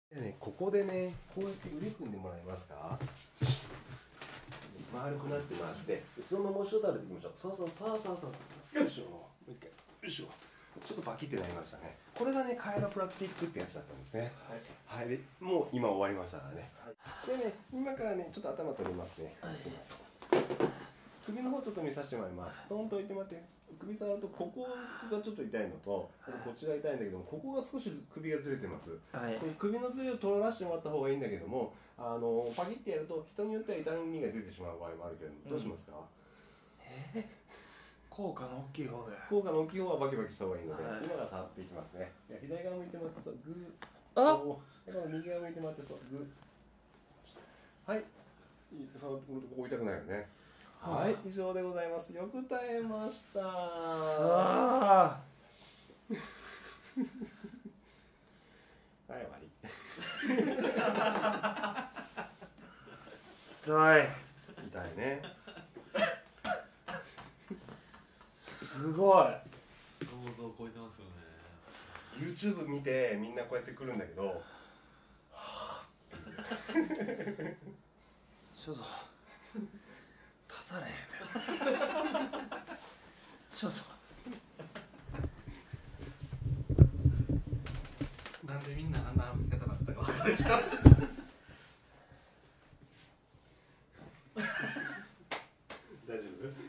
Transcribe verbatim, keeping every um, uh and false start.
でね、ここでね、こうやって腕組んでもらえますか。丸くなってもらって、そのままもう一度食べていきましょう。そうそうそうそうそう。よいしょ。もう一回。よいしょ。ちょっとバキってなりましたね。これがね、カイロプラクティックってやつだったんですね。はい。はい。で、もう今終わりましたからね。はい、でね、今からね、ちょっと頭取りますね。はい、すみません。首の方ちょっと見させてもらいます。トンと置いてもらって、首触るとここがちょっと痛いのと、こっちが痛いんだけども、ここが少し首がずれてます。はい、この首のずれを取らせてもらった方がいいんだけども、あのパキってやると人によっては痛みが出てしまう場合もあるけど、どうしますか？うん、えー、 効果の大きい方で。 効果の大きい方はバキバキした方がいいので、はい、今から触っていきますね。左側向いてもらって、そう、グー。 あっ。 右側向いてもらって、そう、グー。はい。そのここ痛くないよね。はい、以上でございます。よく耐えました。さあ。はい、終わり。 痛い。 痛いね。 すごい。 想像を超えてますよね。 YouTube 見てみんなこうやって来るんだけど、はぁちょっと立たれへんちょっとなんでみんなあんな歩き方になってたか分かる。 大丈夫？